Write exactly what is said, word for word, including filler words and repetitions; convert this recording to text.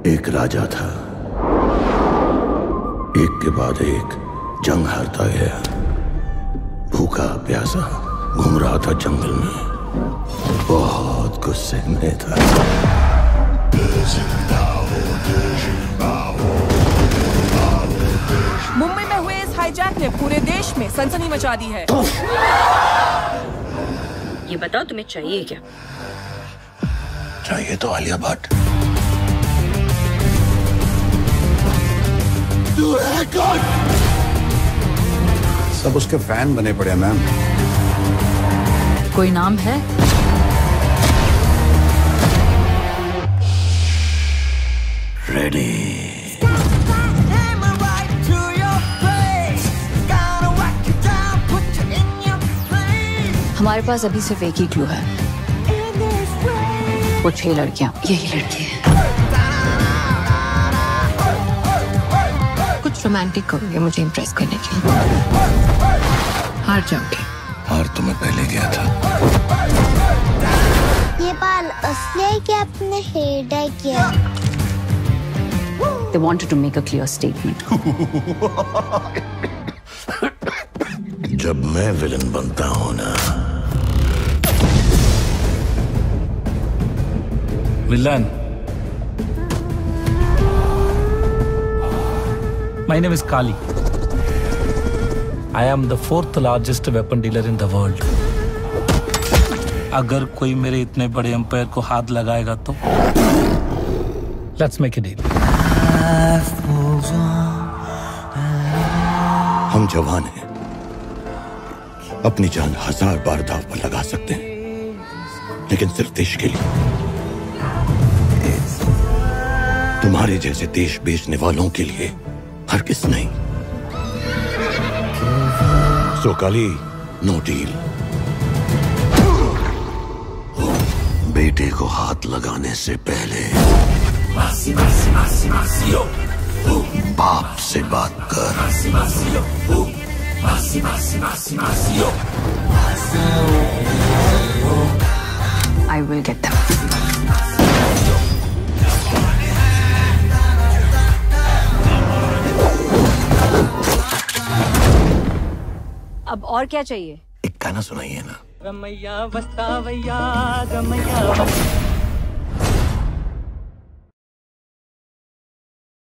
एक राजा था, एक के बाद एक जंग हारता गया। भूखा प्यासा घूम रहा था जंगल में, बहुत गुस्से में था। मुंबई में हुए इस हाईजैक ने पूरे देश में सनसनी मचा दी है। ये बताओ तुम्हें चाहिए क्या? चाहिए तो आलिया भट्ट। सब उसके फैन बने पड़े मैम। कोई नाम है? रेडी। हमारे पास अभी सिर्फ एक ही क्लू है। वो छह लड़कियां, यही लड़की है। कुछ रोमांटिक करोगे मुझे इम्प्रेस करने के लिए? हार जाओगे। हार तो मैं पहले गया था। ये बाल असली है कि आपने हेयर डाई किया? They wanted to make a clear statement. जब मैं विलन बनता हूं ना। Villain. My name is Kali. I am the fourth largest weapon dealer in the world. अगर कोई मेरे इतने बड़े एम्पायर को हाथ लगाएगा तो Let's make a deal. हम जवान हैं, अपनी जान हजार बार दांव पर लगा सकते हैं, लेकिन सिर्फ देश के लिए। तुम्हारे जैसे देश बेचने वालों के लिए हर किस नहीं। सो काली, नो डील। बेटे को हाथ लगाने से पहले बाप से बात कर। I will get them. अब और क्या चाहिए? एक गाना सुनाइए ना। रमैया वस्तावैया रमैया